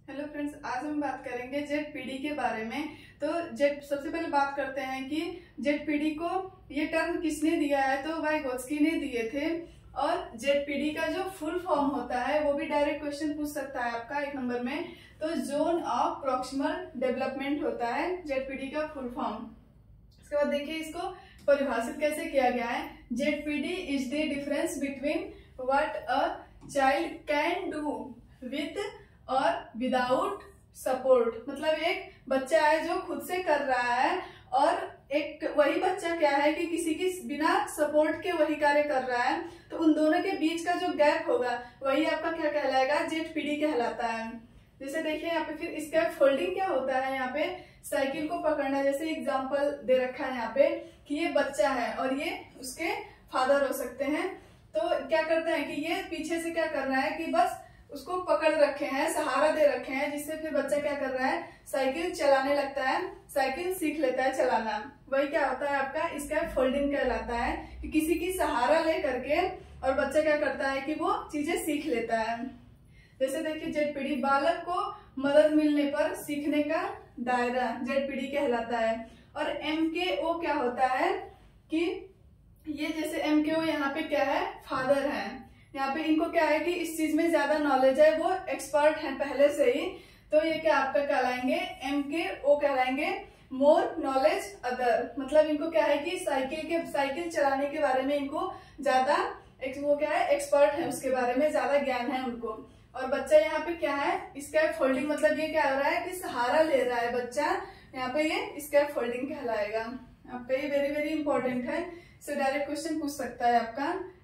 Hello friends, आज हम बात करेंगे जेडपीडी के बारे में। तो सबसे पहले बात करते हैं कि जेडपीडी को ये टर्म किसने दिया है। तो वाइगोत्स्की ने दिए थे। और जेडपीडी का जो फुल फॉर्म होता है वो भी डायरेक्ट क्वेश्चन पूछ सकता है आपका 1 नंबर में। तो जोन ऑफ प्रॉक्सिमल डेवलपमेंट होता है जेडपीडी का फुल फॉर्म। इसके बाद देखिए इसको परिभाषित कैसे किया गया है। ZPD is the difference between what a child can do with और विदाउट सपोर्ट। मतलब एक बच्चा है जो खुद से कर रहा है और एक वही बच्चा क्या है कि किसी की बिना सपोर्ट के वही कार्य कर रहा है। तो उन दोनों के बीच का जो गैप होगा वही आपका क्या कहलाएगा, जेडपीडी कहलाता है। जैसे देखिए यहाँ पे फिर इसका फोल्डिंग क्या होता है। यहाँ पे साइकिल को पकड़ना, जैसे एग्जांपल दे रखा है यहाँ पे कि ये बच्चा है और ये उसके फादर हो सकते हैं। तो क्या करते हैं कि ये पीछे से क्या कर रहा है कि बस उसको पकड़ रखे हैं, सहारा दे रखे हैं, जिससे फिर बच्चा क्या कर रहा है, साइकिल चलाने लगता है, साइकिल सीख लेता है चलाना। वही क्या होता है आपका, इसका फोल्डिंग कहलाता है कि किसी की सहारा ले करके और बच्चा क्या करता है कि वो चीजें सीख लेता है। जैसे देखिए जेडपीडी बालक को मदद मिलने पर सीखने का दायरा जेडपीडी कहलाता है। और एमकेओ क्या होता है कि ये जैसे एमकेओ यहाँ पे क्या है, फादर है। यहाँ पे इनको क्या है कि इस चीज में ज्यादा नॉलेज है, वो एक्सपर्ट हैं पहले से ही। तो ये क्या आपका कहलाएंगे, एमकेओ कहलाएंगे, मोर नॉलेज अदर। मतलब इनको क्या है कि साइकिल चलाने के बारे में इनको ज्यादा वो क्या है, एक्सपर्ट है, उसके बारे में ज्यादा ज्ञान है उनको। और बच्चा यहाँ पे क्या है, इसका फोल्डिंग, मतलब ये क्या हो रहा है कि सहारा ले रहा है बच्चा। यहाँ पे ये इसका फोल्डिंग कहलाएगा। यहाँ पे वेरी वेरी इंपॉर्टेंट है, सो डायरेक्ट क्वेश्चन पूछ सकता है आपका।